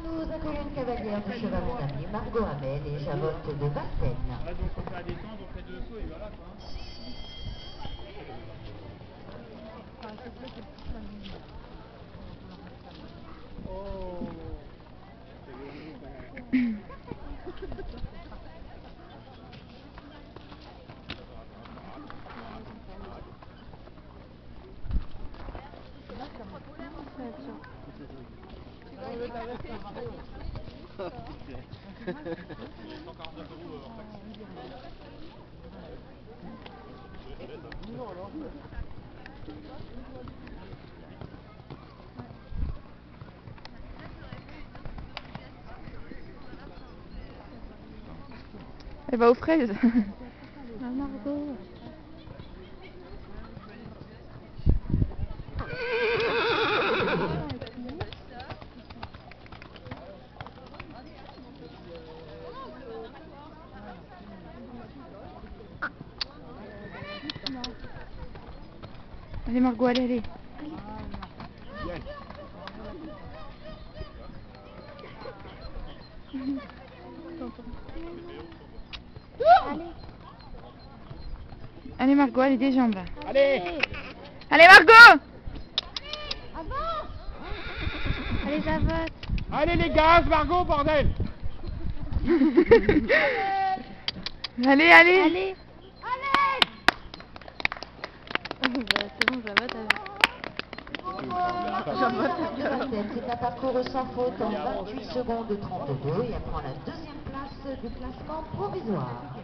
Nous accueillons une cavalière du cheval montagne, Margot Hamel et Javotte de Vassen. Là, donc on fait la détente, on fait 2 sauts et voilà quoi. Oh. Elle va aux fraises. Ah, Margot. Allez Margot, allez, allez. Allez Margot, allez des jambes. Allez. Allez Margot. Avance. Allez Javotte. Allez les gaz, Margot, bordel. Allez, allez. Allez. C'est bon, Javotte. C'est un parcours sans faute en 28 secondes 32 et elle prend la deuxième place du classement provisoire.